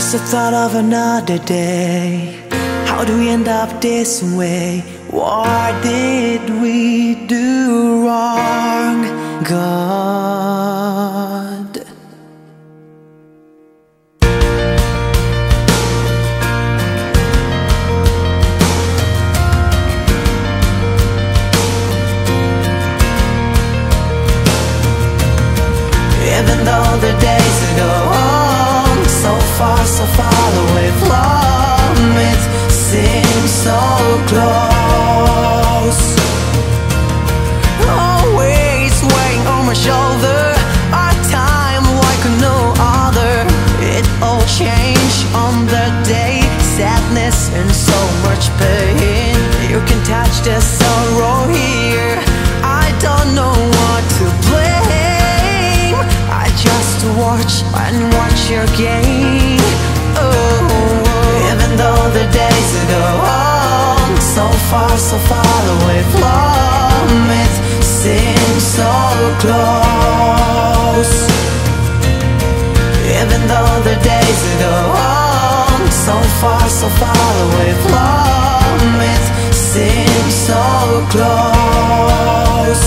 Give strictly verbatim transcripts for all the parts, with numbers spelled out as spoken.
Just the thought of another day. How do we end up this way? What did we do wrong, God? Even though the days go on so far, so far away from it, seems so close. Always weighing on my shoulder, our time like no other. It all changed on the day, sadness and so much pain. You can touch the sorrow here, I don't know what to blame. I just watch and watch your game. Oh, even though the days go on so far, so far away from it, seems so close. Even though the days go on so far, so far away from it, seems so close.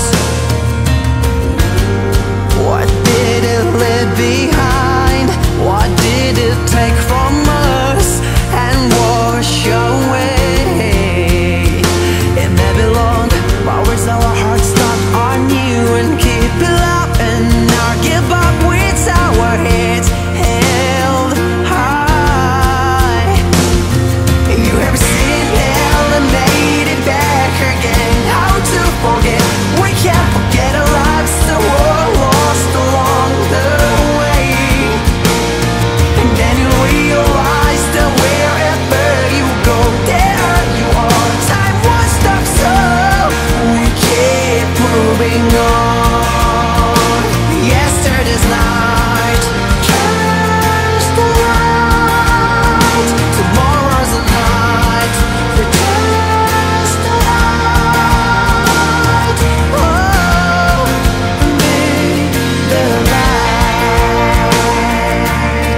What did it leave behind? What did it take from us and wash away? It may be long, but where's our hearts stuck on you and keep it up and not give up with our heads held high. You ever seen hell and made it back again? How to forget? We can't forget our lives that were lost along the way. And then you realize that wherever you go, there you are. Time won't stop, so we keep moving on. Yesterday's night turns to light. Tomorrow's the night returns to light. Oh, be the light.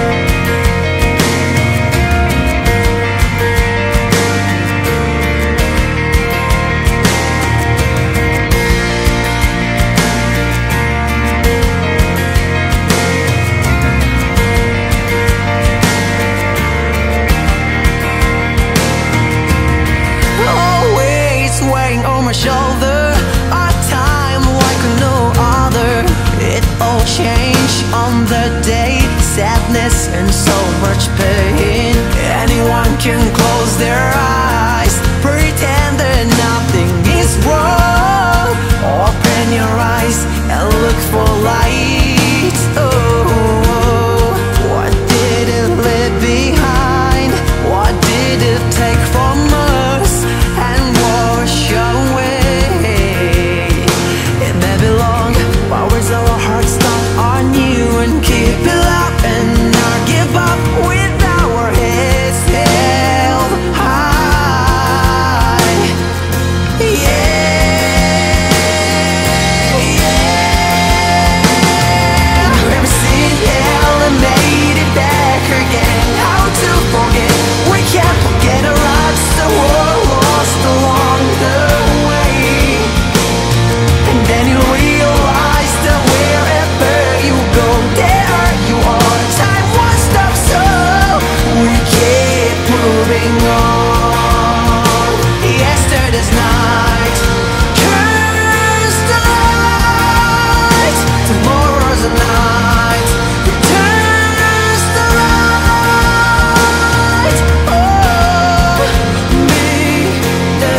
Always weighing on my shoulder, our time like no other. It all changed on the day, sadness and so much pain. Anyone can close their eyes, pretend that nothing is wrong. Open your eyes and look for light. Oh, what did it leave behind? What did it take from us and wash away? It may be long, but where's our hearts stuck on you and keep it up and not give up with our heads held high. Yeah, yeah. You ever seen hell and made it back again? How to forget? We can't forget our lives that were lost along the way. And then you realize that wherever you go, there you are. Time won't stop, so we keep moving on. Yesterday's night turns to light. Tomorrow's the night returns to light. Oh, be the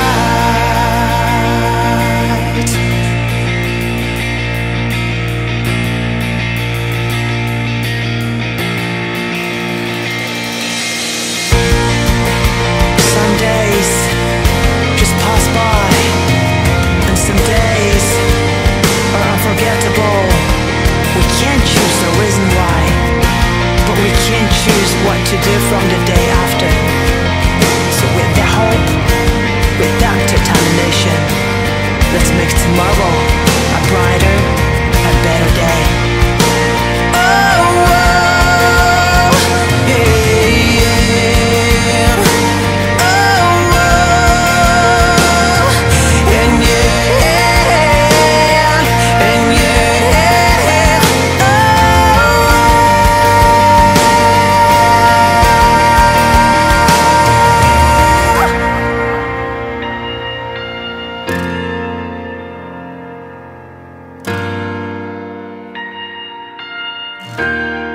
light. Some days just pass by, and some days are unforgettable. We can't choose the reason why, but we can choose what to do from the day after. So with the hope, with that determination, let's make tomorrow a brighter and better day. Oh, oh. you.